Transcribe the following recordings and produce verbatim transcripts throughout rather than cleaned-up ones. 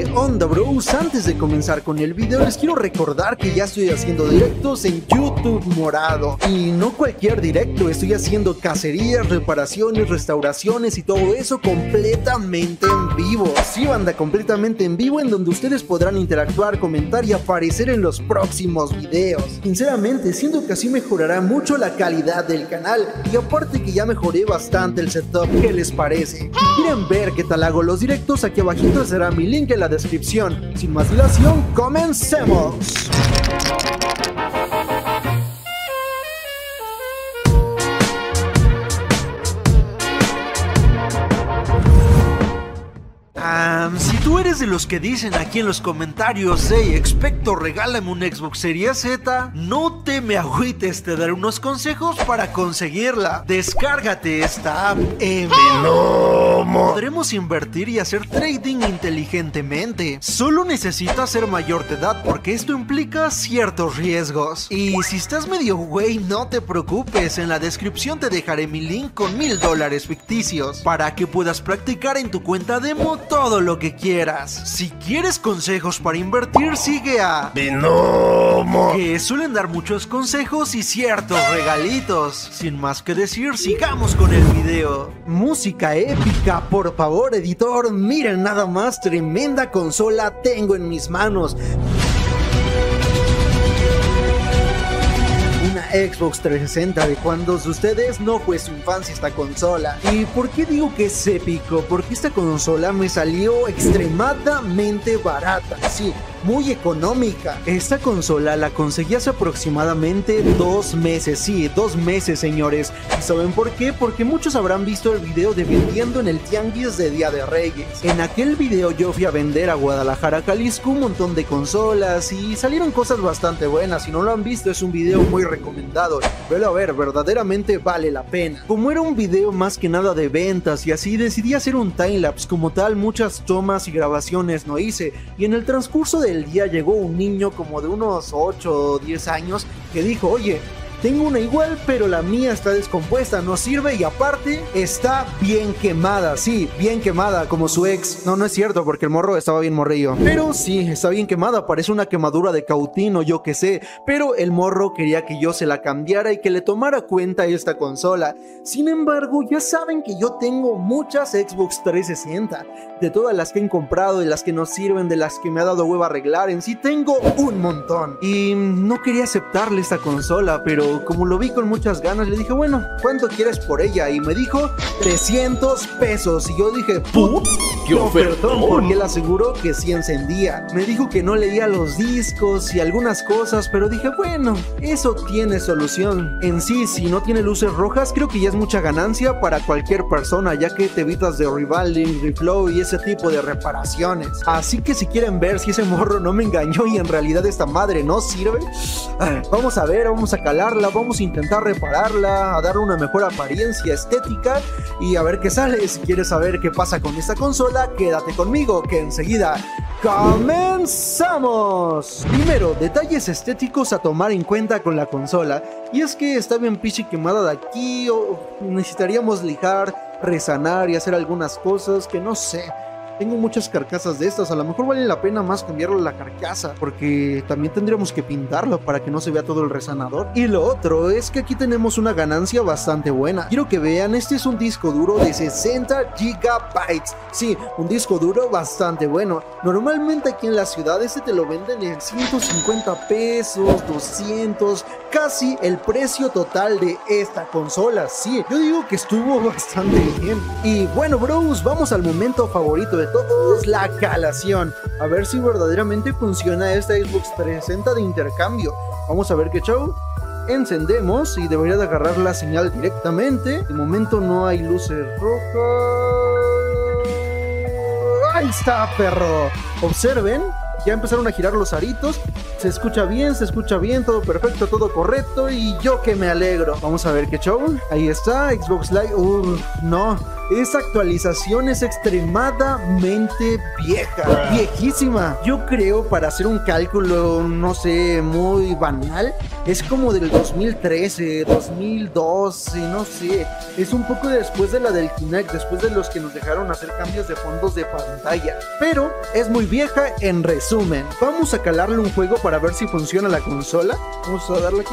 ¿Qué onda, bros? Antes de comenzar con el video les quiero recordar que ya estoy haciendo directos en YouTube morado. Y no cualquier directo, estoy haciendo cacerías, reparaciones, restauraciones y todo eso completamente en vivo. Sí, banda, completamente en vivo, en donde ustedes podrán interactuar, comentar y aparecer en los próximos videos. Sinceramente, siento que así mejorará mucho la calidad del canal. Y aparte que ya mejoré bastante el setup. ¿Qué les parece? Si quieren ver qué tal hago los directos, aquí abajito será mi link en la descripción. Sin más dilación, comencemos. Um, si tú eres de los que dicen aquí en los comentarios, hey, expecto, regálame un Xbox Series Z, no te me agüites, te daré unos consejos para conseguirla. Descárgate esta app, Evenomo. Podremos invertir y hacer trading inteligentemente. Solo necesitas ser mayor de edad porque esto implica ciertos riesgos. Y si estás medio güey, no te preocupes, en la descripción te dejaré mi link con mil dólares ficticios para que puedas practicar en tu cuenta demo todo lo que quieras. Si quieres consejos para invertir, sigue a Evenomo, que suelen dar muchos consejos y ciertos regalitos. Sin más que decir, sigamos con el video. Música épica, por favor, editor. Miren nada más, tremenda consola tengo en mis manos. Xbox trescientos sesenta, de cuando de ustedes no fue su infancia esta consola. ¿Y por qué digo que es épico? Porque esta consola me salió extremadamente barata, sí, muy económica. Esta consola la conseguí hace aproximadamente dos meses, sí, dos meses, señores. ¿Y saben por qué? Porque muchos habrán visto el video de vendiendo en el tianguis de Día de Reyes. En aquel video yo fui a vender a Guadalajara, Jalisco, un montón de consolas y salieron cosas bastante buenas. Si no lo han visto, es un video muy recomendado. Velo a ver, verdaderamente vale la pena. Como era un video más que nada de ventas y así, decidí hacer un timelapse. Como tal, muchas tomas y grabaciones no hice, y en el transcurso del día llegó un niño como de unos ocho o diez años que dijo: oye, tengo una igual, pero la mía está descompuesta, no sirve y aparte está bien quemada. Sí, bien quemada, como su ex. No, no es cierto, porque el morro estaba bien morrillo. Pero sí, está bien quemada, parece una quemadura de cautín o yo qué sé. Pero el morro quería que yo se la cambiara y que le tomara cuenta esta consola. Sin embargo, ya saben que yo tengo muchas Xbox trescientos sesenta. De todas las que he comprado, de las que no sirven, de las que me ha dado hueva arreglar, en sí tengo un montón. Y no quería aceptarle esta consola, pero como lo vi con muchas ganas, le dije: bueno, ¿cuánto quieres por ella? Y me dijo trescientos pesos. Y yo dije: ¡put! ¡Qué ofertón! Porque él aseguró que sí encendía. Me dijo que no leía los discos y algunas cosas, pero dije: bueno, eso tiene solución. En sí, si no tiene luces rojas, creo que ya es mucha ganancia para cualquier persona, ya que te evitas de revalding, reflow y ese tipo de reparaciones. Así que si quieren ver si ese morro no me engañó y en realidad esta madre no sirve, vamos a ver, vamos a calarla, vamos a intentar repararla, a darle una mejor apariencia estética y a ver qué sale. Si quieres saber qué pasa con esta consola, quédate conmigo, que enseguida ¡comenzamos! Primero, detalles estéticos a tomar en cuenta con la consola. Y es que está bien pichi quemada de aquí, o necesitaríamos lijar, resanar y hacer algunas cosas que no sé. Tengo muchas carcasas de estas, a lo mejor vale la pena más cambiarle la carcasa, porque también tendríamos que pintarlo para que no se vea todo el resanador. Y lo otro es que aquí tenemos una ganancia bastante buena. Quiero que vean, este es un disco duro de sesenta gigabytes. Sí, un disco duro bastante bueno. Normalmente aquí en la ciudad este te lo venden en ciento cincuenta pesos, doscientos, casi el precio total de esta consola. Sí, yo digo que estuvo bastante bien. Y bueno, bros, vamos al momento favorito de todo, es la calación. A ver si verdaderamente funciona esta Xbox trescientos sesenta de intercambio. Vamos a ver qué show. Encendemos y debería de agarrar la señal directamente. De momento no hay luces rojas. Ahí está, perro. Observen, ya empezaron a girar los aritos. Se escucha bien, se escucha bien, todo perfecto, todo correcto. Y yo que me alegro. Vamos a ver qué show. Ahí está, Xbox Live. Uff, no. esa actualización es extremadamente vieja, viejísima. Yo creo, para hacer un cálculo, no sé, muy banal, es como del dos mil trece, dos mil doce, no sé. Es un poco después de la del Kinect, después de los que nos dejaron hacer cambios de fondos de pantalla. Pero es muy vieja en resumen. Vamos a calarle un juego para ver si funciona la consola. Vamos a darle aquí.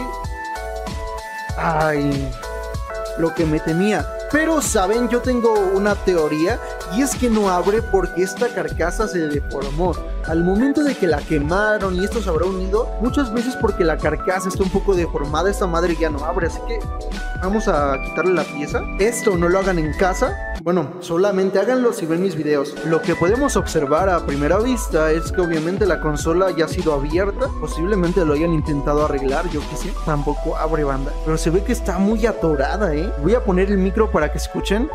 Ay, lo que me temía. Pero saben, yo tengo una teoría, y es que no abre porque esta carcasa se deformó. Al momento de que la quemaron y esto se habrá unido, muchas veces porque la carcasa está un poco deformada, esta madre ya no abre. Así que vamos a quitarle la pieza. Esto no lo hagan en casa. Bueno, solamente háganlo si ven mis videos. Lo que podemos observar a primera vista es que obviamente la consola ya ha sido abierta. Posiblemente lo hayan intentado arreglar, yo qué sé. Tampoco abre, banda. Pero se ve que está muy atorada, ¿eh? Voy a poner el micro para que escuchen.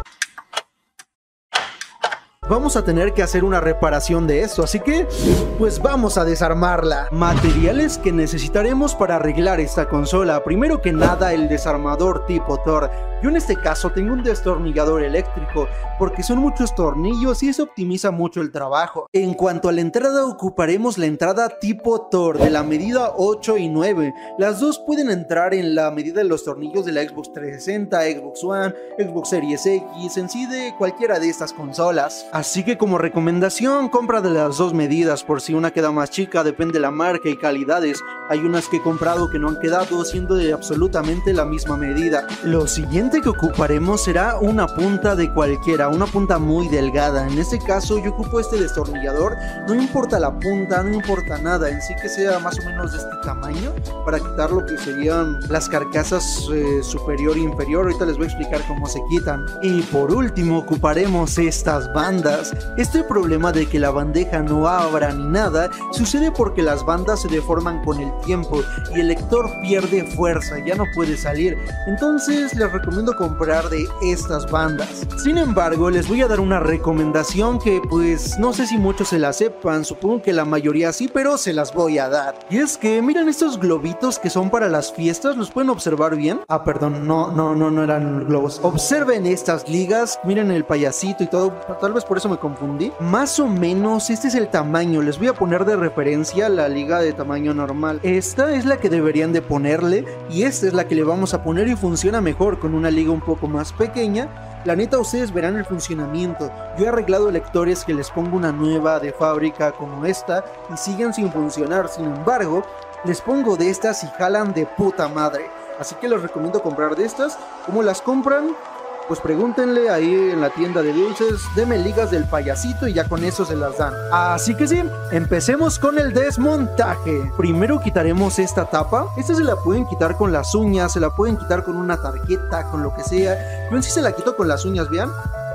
Vamos a tener que hacer una reparación de esto, así que pues vamos a desarmarla. Materiales que necesitaremos para arreglar esta consola. Primero que nada, el desarmador tipo Thor. Yo en este caso tengo un destornillador eléctrico porque son muchos tornillos y eso optimiza mucho el trabajo. En cuanto a la entrada, ocuparemos la entrada tipo Thor de la medida ocho y nueve. Las dos pueden entrar en la medida de los tornillos de la Xbox trescientos sesenta, Xbox One, Xbox Series X, en sí de cualquiera de estas consolas. Así que como recomendación, compra de las dos medidas, por si una queda más chica, depende de la marca y calidades. Hay unas que he comprado que no han quedado siendo de absolutamente la misma medida. Lo siguiente que ocuparemos será una punta de cualquiera, una punta muy delgada. En este caso yo ocupo este destornillador, no importa la punta, no importa nada, en sí que sea más o menos de este tamaño, para quitar lo que serían las carcasas eh, superior e inferior. Ahorita les voy a explicar cómo se quitan. Y por último ocuparemos estas bandas. Este problema de que la bandeja no abra ni nada sucede porque las bandas se deforman con el tiempo y el lector pierde fuerza, ya no puede salir. Entonces les recomiendo comprar de estas bandas. Sin embargo, les voy a dar una recomendación que pues no sé si muchos se la sepan, supongo que la mayoría sí, pero se las voy a dar. Y es que miren estos globitos que son para las fiestas, ¿los pueden observar bien? Ah, perdón, no, no, no, no eran globos. Observen estas ligas, miren el payasito y todo, tal vez por eso me confundí. Más o menos este es el tamaño, les voy a poner de referencia la liga de tamaño normal. Esta es la que deberían de ponerle y esta es la que le vamos a poner y funciona mejor con una liga un poco más pequeña. La neta, ustedes verán el funcionamiento. Yo he arreglado lectores que les pongo una nueva de fábrica como esta y siguen sin funcionar. Sin embargo, les pongo de estas y jalan de puta madre. Así que les recomiendo comprar de estas. ¿Cómo las compran? Pues pregúntenle ahí en la tienda de dulces, deme ligas del payasito y ya con eso se las dan. Así que sí, empecemos con el desmontaje. Primero quitaremos esta tapa. Esta se la pueden quitar con las uñas, se la pueden quitar con una tarjeta, con lo que sea. Yo en sí se la quito con las uñas, vean.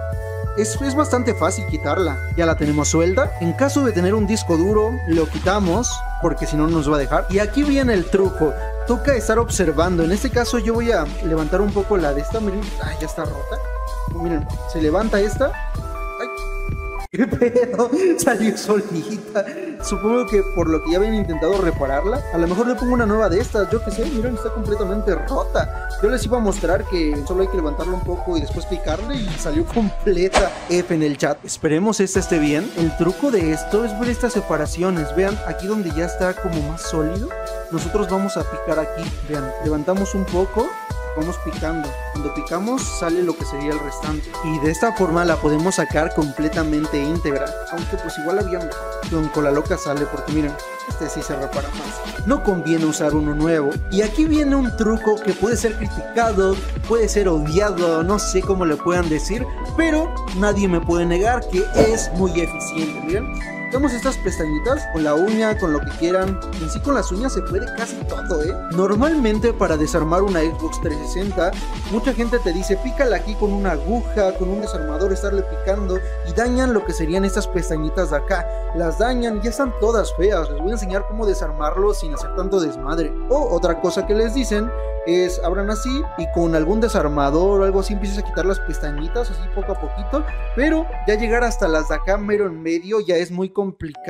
Es, es bastante fácil quitarla. Ya la tenemos suelta. En caso de tener un disco duro, lo quitamos porque si no nos va a dejar. Y aquí viene el truco. Toca estar observando. En este caso yo voy a levantar un poco la de esta. Miren, ay, ya está rota. Miren, se levanta esta. Ay, qué pedo, salió solita. Supongo que por lo que ya habían intentado repararla, a lo mejor le pongo una nueva de estas. Yo que sé, miren, está completamente rota. Yo les iba a mostrar que solo hay que levantarla un poco y después picarle y salió completa. F en el chat. Esperemos esta esté bien. El truco de esto es ver estas separaciones. Vean, aquí donde ya está como más sólido, nosotros vamos a picar aquí. Vean, levantamos un poco, vamos picando. Cuando picamos sale lo que sería el restante y de esta forma la podemos sacar completamente íntegra, aunque pues igual había con cola loca sale porque miren, este sí se repara más. No conviene usar uno nuevo. Y aquí viene un truco que puede ser criticado, puede ser odiado, no sé cómo le puedan decir, pero nadie me puede negar que es muy eficiente. Miren, tenemos estas pestañitas con la uña, con lo que quieran. En sí con las uñas se puede casi todo, ¿eh? Normalmente para desarmar una Xbox trescientos sesenta, mucha gente te dice pícala aquí con una aguja, con un desarmador, estarle picando y dañan lo que serían estas pestañitas de acá. Las dañan, ya están todas feas. Les voy a enseñar cómo desarmarlo sin hacer tanto desmadre. O otra cosa que les dicen es abran así y con algún desarmador o algo así empiezas a quitar las pestañitas así poco a poquito, pero ya llegar hasta las de acá mero en medio ya es muy complicado.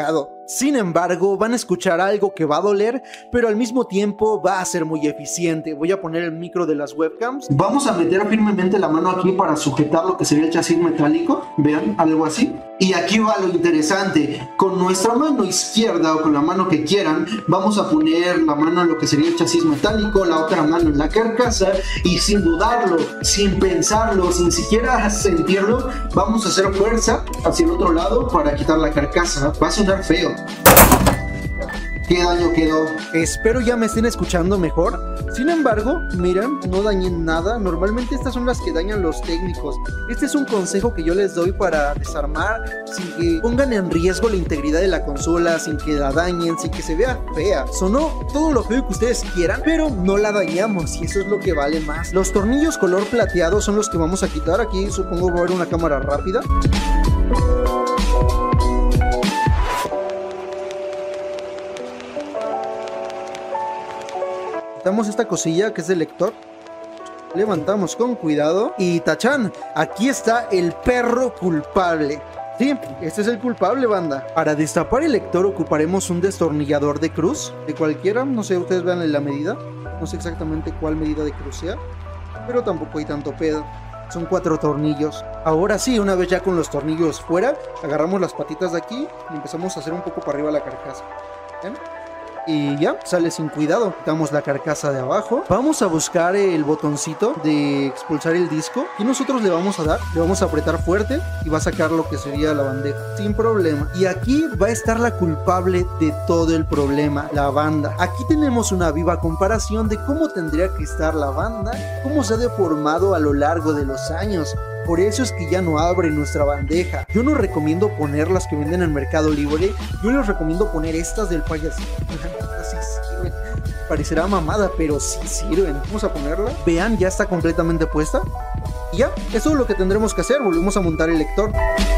Sin embargo, van a escuchar algo que va a doler, pero al mismo tiempo va a ser muy eficiente. Voy a poner el micro de las webcams. Vamos a meter firmemente la mano aquí para sujetar lo que sería el chasis metálico. Vean, algo así. Y aquí va lo interesante. Con nuestra mano izquierda o con la mano que quieran, vamos a poner la mano en lo que sería el chasis metálico, la otra mano en la carcasa, y sin dudarlo, sin pensarlo, sin siquiera sentirlo, vamos a hacer fuerza hacia el otro lado para quitar la carcasa. Va a sonar feo. ¿Qué daño quedó? Espero ya me estén escuchando mejor. Sin embargo, miren, no dañé nada. Normalmente estas son las que dañan los técnicos. Este es un consejo que yo les doy para desarmar sin que pongan en riesgo la integridad de la consola, sin que la dañen, sin que se vea fea. Sonó todo lo feo que ustedes quieran, pero no la dañamos y eso es lo que vale más. Los tornillos color plateado son los que vamos a quitar. Aquí supongo va a haber una cámara rápida. Quitamos esta cosilla que es del lector, levantamos con cuidado y tachán, aquí está el perro culpable. Sí, este es el culpable, banda. Para destapar el lector ocuparemos un destornillador de cruz, de cualquiera, no sé, ustedes vean la medida, no sé exactamente cuál medida de cruz sea, pero tampoco hay tanto pedo. Son cuatro tornillos. Ahora sí, una vez ya con los tornillos fuera, agarramos las patitas de aquí y empezamos a hacer un poco para arriba la carcasa. ¿Ven? Y ya, sale sin cuidado. Quitamos la carcasa de abajo. Vamos a buscar el botoncito de expulsar el disco y nosotros le vamos a dar, le vamos a apretar fuerte y va a sacar lo que sería la bandeja sin problema. Y aquí va a estar la culpable de todo el problema, la banda. Aquí tenemos una viva comparación de cómo tendría que estar la banda, cómo se ha deformado a lo largo de los años. Por eso es que ya no abre nuestra bandeja. Yo no recomiendo poner las que venden en Mercado Libre. Yo les recomiendo poner estas del payasito. Sí sirven. Parecerá mamada, pero sí sirven. Vamos a ponerla. Vean, ya está completamente puesta. Y ya, eso es lo que tendremos que hacer. Volvemos a montar el lector.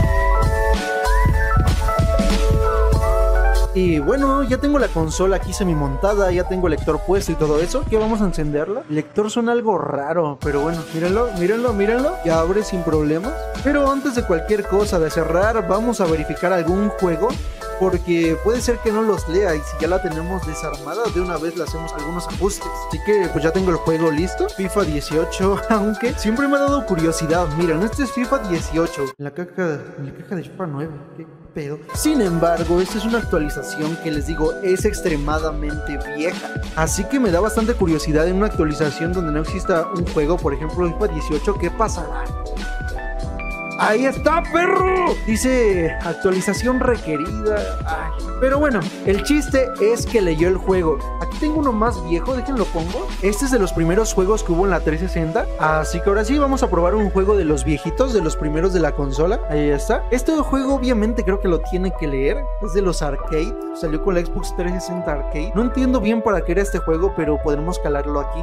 Y bueno, ya tengo la consola aquí semi montada, ya tengo el lector puesto y todo eso. ¿Qué vamos a encenderla? El lector suena algo raro, pero bueno, mírenlo, mírenlo, mírenlo. Ya abre sin problemas. Pero antes de cualquier cosa, de cerrar, vamos a verificar algún juego, porque puede ser que no los lea y si ya la tenemos desarmada, de una vez le hacemos algunos ajustes. Así que pues ya tengo el juego listo, FIFA dieciocho, aunque siempre me ha dado curiosidad. Miren, este es FIFA dieciocho, en la caja, en la caja de FIFA nueve, ¿qué pedo? Sin embargo, esta es una actualización que les digo, es extremadamente vieja. Así que me da bastante curiosidad en una actualización donde no exista un juego, por ejemplo FIFA dieciocho, ¿qué pasará? ¡Ahí está, perro! Dice actualización requerida. Ay. Pero bueno, el chiste es que leyó el juego. Aquí tengo uno más viejo, déjenlo pongo. Este es de los primeros juegos que hubo en la trescientos sesenta. Así que ahora sí vamos a probar un juego de los viejitos, de los primeros de la consola. Ahí está. Este juego obviamente creo que lo tiene que leer. Es de los arcade. Salió con la Xbox trescientos sesenta Arcade. No entiendo bien para qué era este juego, pero podremos calarlo aquí.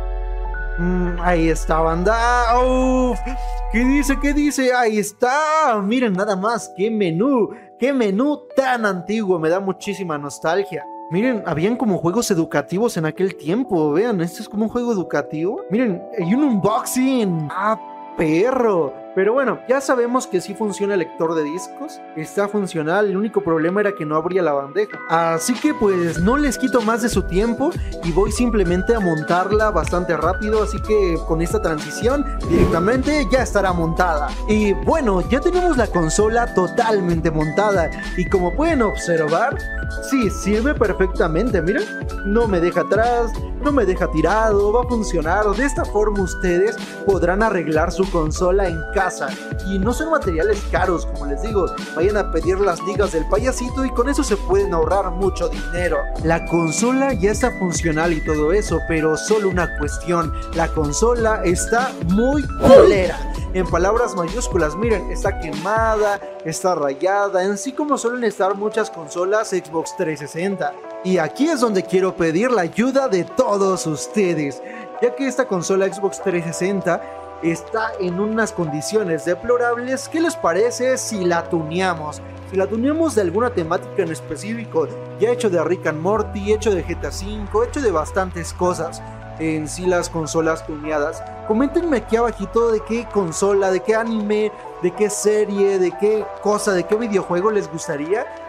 Mm, ahí está, banda. Uf, ¿qué dice? ¿Qué dice? Ahí está. Miren nada más. ¡Qué menú! ¡Qué menú tan antiguo! Me da muchísima nostalgia. Miren, habían como juegos educativos en aquel tiempo. Vean, este es como un juego educativo. Miren, hay un unboxing. ¡Ah, perro! Pero bueno, ya sabemos que sí funciona el lector de discos, está funcional, el único problema era que no abría la bandeja. Así que pues no les quito más de su tiempo y voy simplemente a montarla bastante rápido, así que con esta transición directamente ya estará montada. Y bueno, ya tenemos la consola totalmente montada y como pueden observar, sí, sirve perfectamente, miren, no me deja atrás, no me deja tirado, va a funcionar. De esta forma ustedes podrán arreglar su consola en casa. Y no son materiales caros, como les digo. Vayan a pedir las ligas del payasito y con eso se pueden ahorrar mucho dinero. La consola ya está funcional y todo eso, pero solo una cuestión: la consola está muy culera. En palabras mayúsculas, miren, está quemada, está rayada, en sí como suelen estar muchas consolas Xbox trescientos sesenta. Y aquí es donde quiero pedir la ayuda de todos ustedes, ya que esta consola Xbox trescientos sesenta está en unas condiciones deplorables. ¿Qué les parece si la tuneamos? Si la tuneamos de alguna temática en específico. Ya he hecho de Rick and Morty, he hecho de G T A cinco, he hecho de bastantes cosas en sí las consolas tuneadas. Coméntenme aquí abajito de qué consola, de qué anime, de qué serie, de qué cosa, de qué videojuego les gustaría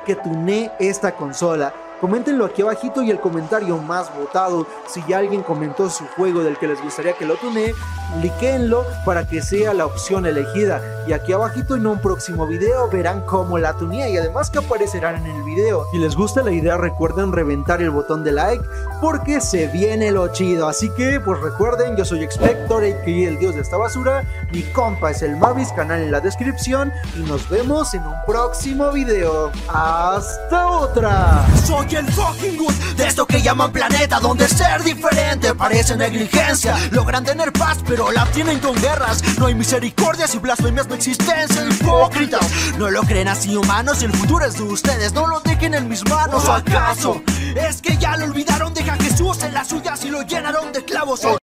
que tunee esta consola. Coméntenlo aquí abajito y el comentario más votado, si ya alguien comentó su juego del que les gustaría que lo tunee, liquéenlo para que sea la opción elegida. Y aquí abajito en un próximo video verán cómo la tuneé y además que aparecerán en el video. Si les gusta la idea, recuerden reventar el botón de like porque se viene lo chido. Así que pues recuerden, yo soy Expector, a k a el dios de esta basura. Mi compa es el Mavis, canal en la descripción. Y nos vemos en un próximo video. ¡Hasta otra! Soy el fucking good de esto que llaman planeta, donde ser diferente parece negligencia. Logran tener paz pero la tienen con guerras. No hay misericordias y blasfemias no existencia. Hipócritas, no lo creen así humanos y el futuro es de ustedes. No lo dejen en mis manos. ¿O acaso es que ya lo olvidaron? Deja a Jesús en las suyas y lo llenaron de clavos.